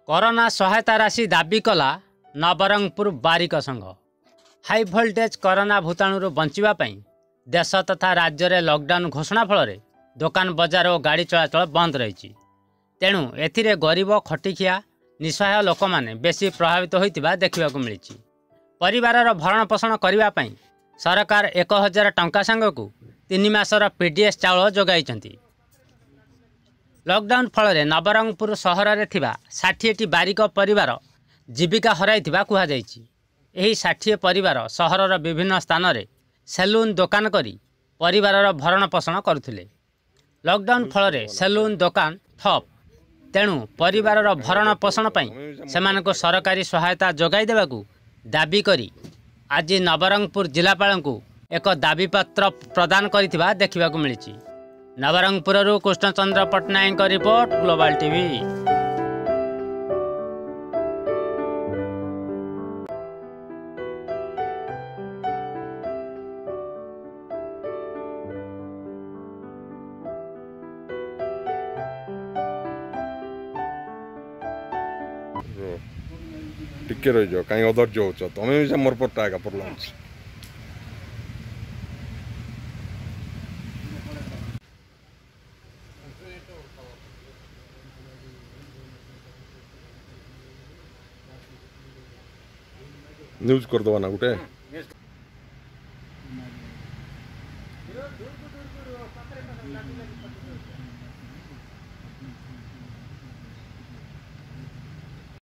Corona सहायता राशि दाबी कला नवरंगपुर बारिक संघ। हाई भोल्टेज कोरोना भूताणु बचाई देश तथा राज्य में लॉकडाउन घोषणा फल दुकान बजार और गाड़ी चलाचल बंद रही। तेणु एथिरे गरीब खटिखिया निसहाय लोक मैंने बेसी प्रभावित होता देखा मिली। परिवार भरण पोषण करने सरकार 1000 टंका सांग को 3 मासर पीडीएस चाउल जोगाई। लॉकडाउन फल नवरंगपुर सहर में 60टी बारिक परिवार जीविका हराई कहुई। 60 परिवार सहरर विभिन्न स्थान में सेलून दुकान करी परिवार भरण पोषण करुले। लॉकडाउन फल सेलून दुकान ठप। तेणु परिवार भरण पोषण से सरकारी सहायता जोगाई देवाकू दाबी करी आज नवरंगपुर जिलापाल को एक दाबीपत्र प्रदान करिथिबा देखिबाकू मिली। Nabarangpur Krushnachandra Pattanaik report, global TV. टिके रही जाओ कहीं अधर्य हो तुम्हें भी मोर पट्टा आगे पड़ला न्यूज कर दवा ना गोटे।